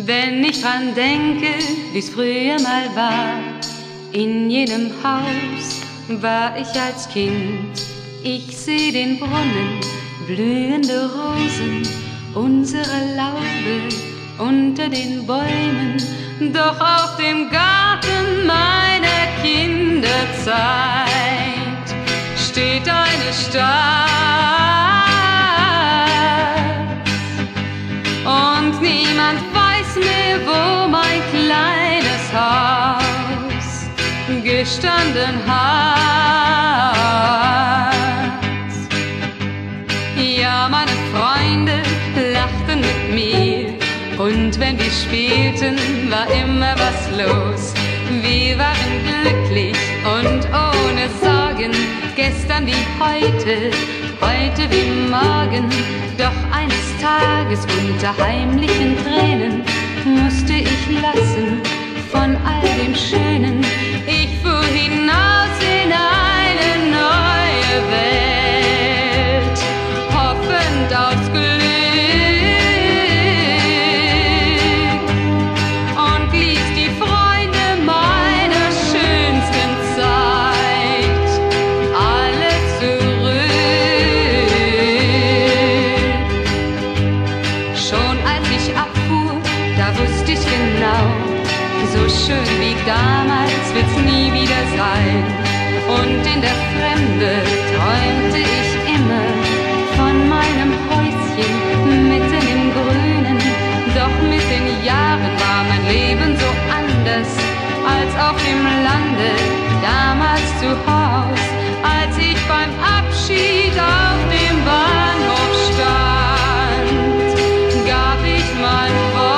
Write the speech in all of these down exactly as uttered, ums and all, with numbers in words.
Wenn ich dran denke, wie's früher mal war, in jenem Haus war ich als Kind. Ich seh den Brunnen, blühende Rosen, unsere Laube unter den Bäumen, doch auf dem Garten meiner Kinderzeit steht eine Stadt und niemand weiß mehr, wo mein kleines Haus gestanden hat. Ja, meine Freunde lachten mit mir und wenn wir spielten, war immer was los. Wir waren glücklich und ohne Sorgen, gestern wie heute, heute wie morgen. Doch eines Tages unter heimlichen Tränen musste ich lassen von all dem Schönen. Ich fuhr hinaus in eine neue Welt, hoffend aufs Glück, und ließ die Freunde meiner schönsten Zeit alle zurück. Schon als ich abfuhr, da wusste ich genau, so schön wie damals wird's nie wieder sein. Und in der Fremde träumte ich immer von meinem Häuschen mitten im Grünen. Doch mit den Jahren war mein Leben so anders als auf dem Lande, damals zu Haus. Als ich beim Abschied auf dem Bahnhof stand, gab ich mein Wort.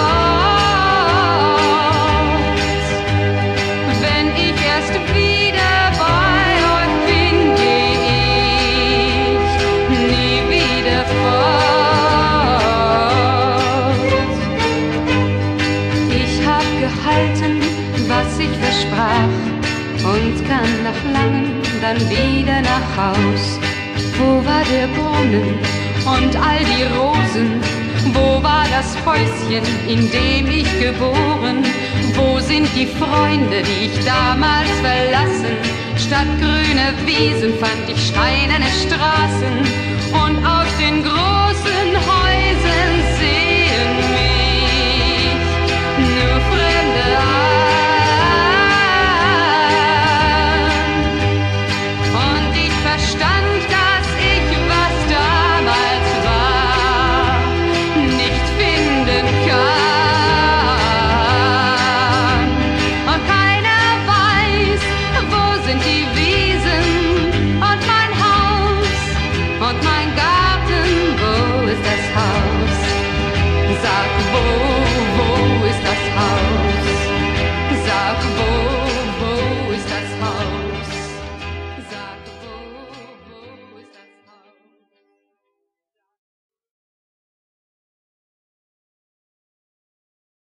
Was ich versprach und kam nach langem dann wieder nach Haus. Wo war der Brunnen und all die Rosen? Wo war das Häuschen, in dem ich geboren? Wo sind die Freunde, die ich damals verlassen? Statt grüner Wiesen fand ich steinerne Straßen und